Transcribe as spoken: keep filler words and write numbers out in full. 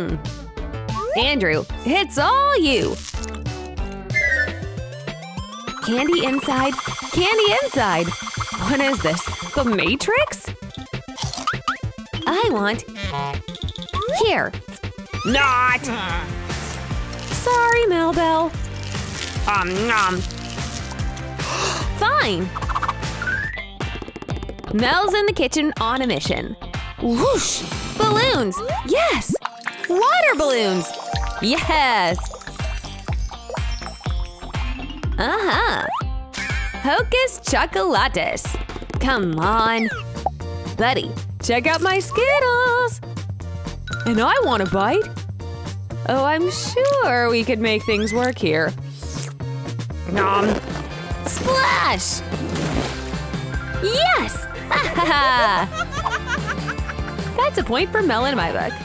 Hmm. Andrew, it's all you! Candy inside, candy inside! What is this, the Matrix? I want… Here! Not! Sorry, Melbell. Um, nom. Fine! Mel's in the kitchen on a mission. Whoosh! Balloons! Yes! Water balloons! Yes! Uh-huh! Hocus chocolates! Come on! Buddy, check out my Skittles! And I want a bite! Oh, I'm sure we could make things work here. Nom! Splash! Yes! Ha ha ha! That's a point for Mel in my book.